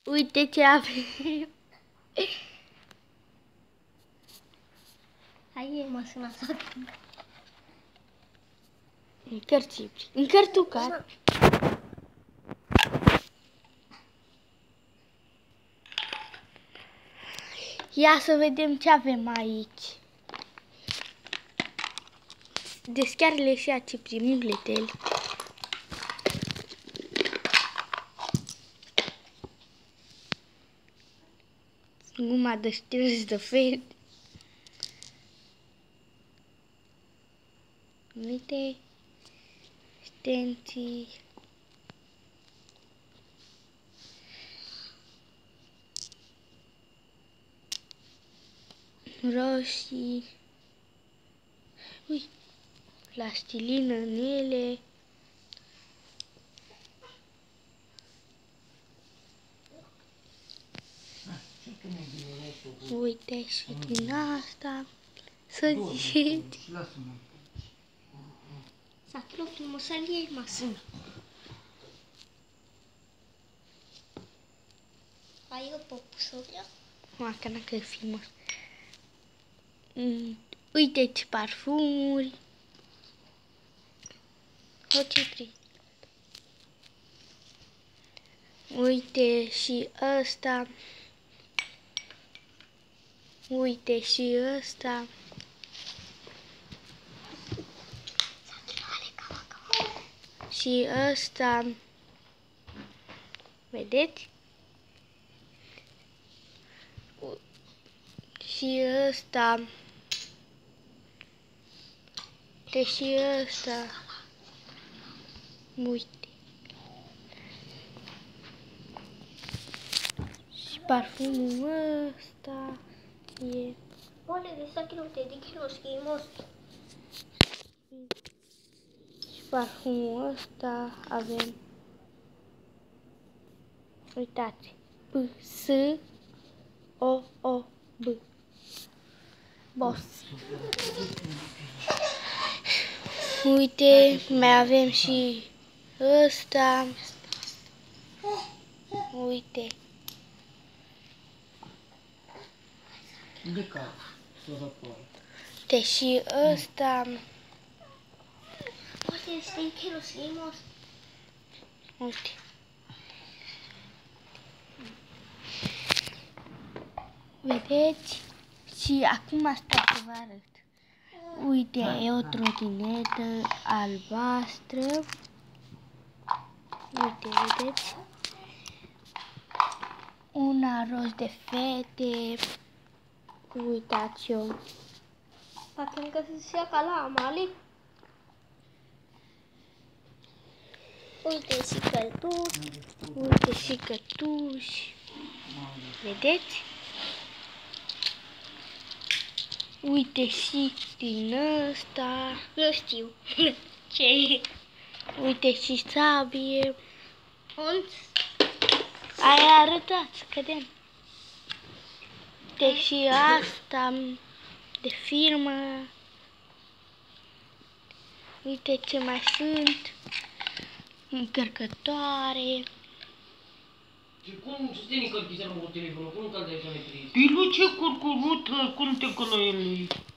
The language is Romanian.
Uite ce avem. Hai, mașina asta. Încar, Cipri. Încar tu, car. Ia să vedem ce avem aici. Deschiar-le și a Cipri mugletele. Guma de șters de fel. Uite. Stenții. Roșii. Ui. Plastilină în ele. Uite și din asta. Săgeți. S-a luat frumusalie mașina. Hai eu popușoria. Macana că e frumos. Uite ce parfumuri. O, Cipri. Uite și ăsta. Uite și ăsta. Și ăsta. Vedeți? Și ăsta. Uite și ăsta. Uite. Și parfumul ăsta e. Olha, esse aqui não tem de que nós queimamos. Și parfumul ăsta avem. Uitați. B-S-O-O-B. Boss. Uite, mai avem și ăsta. Uite. De cap, Uite și ăsta. Olha, esse tem que nós queimamos. Uite. Vedeți? Și acum asta să vă arăt. Uite, e o trotinetă albastră. Uite, vedeți? Una roz de fete. Uitați eu. Poate încă să se ia ca la Amali. Uite și călduși. Uite și cătuși. Vedeți? Uite și din ăsta. Nu știu. Ce? Uite și sabie. Und? Aia arătați, să vedem. Uite și asta de firmă. Uite ce mai sunt. Încărcătoare. Și cum să te încărchi seara cu telefonul? Cum îl dai să ne trezi? Pilu ce curcurută, cum te călăiești?